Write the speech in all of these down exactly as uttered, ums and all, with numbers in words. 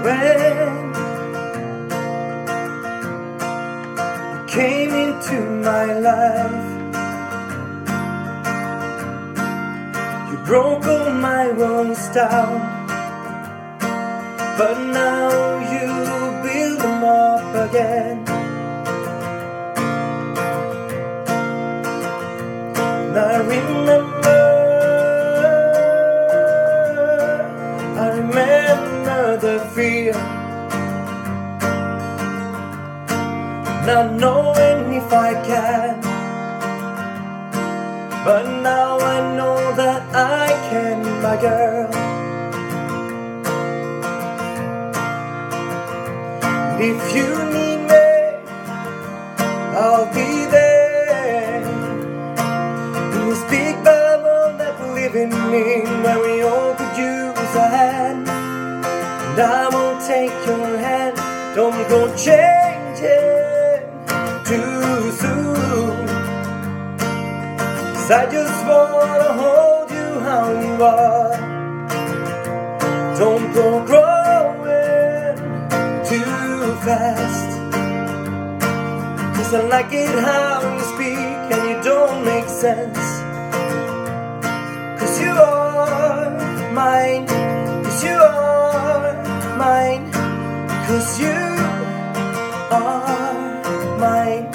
when you came into my life. You broke all my walls down, but now you build them up again. And I remember, I remember the fear, not knowing if I can, but now I know that I can, my girl. If you need me, I'll be there. In this big bad world that we're living in, where we all could use a hand, and I will take your hand. Don't go changing too soon, 'cause I just wanna hold you how you are. Don't go growing too fast, 'cause I like it how you speak and you don't make sense. 'Cause you are mine, 'cause you are mine, 'cause you are mine.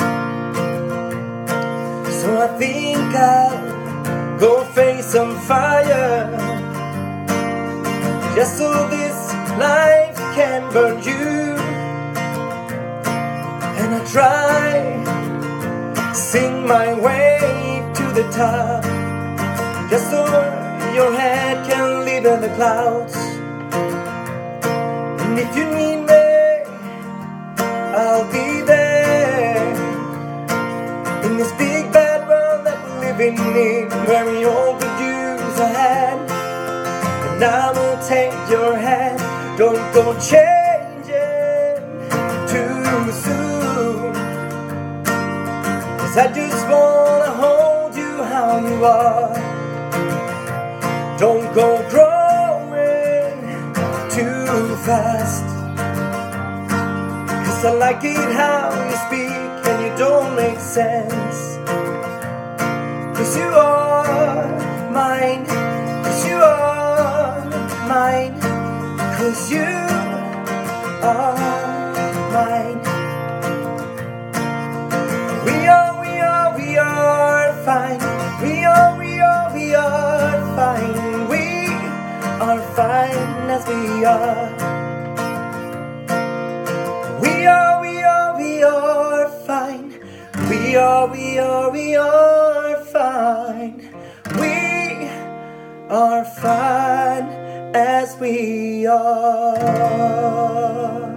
So I think I'll go face some fire, just so this life can burn you. And I try, sing my way to the top, just so your head can live in the clouds. And if you need me, I'll be there. In this big bad world that we're living in, where we all could use a hand, and I will take your hand. Don't go changing too soon, 'cause I just wanna hold you how you are. Don't go growing too fast, 'cause I like it how you speak and you don't make sense. 'Cause you are mine, 'cause you are mine, 'cause you are mine. We are, we are, we are fine. We are, we are, we are fine. We are fine as we are. We are, we are, we are fine. We are, we are, we are fine. We are fine as we are.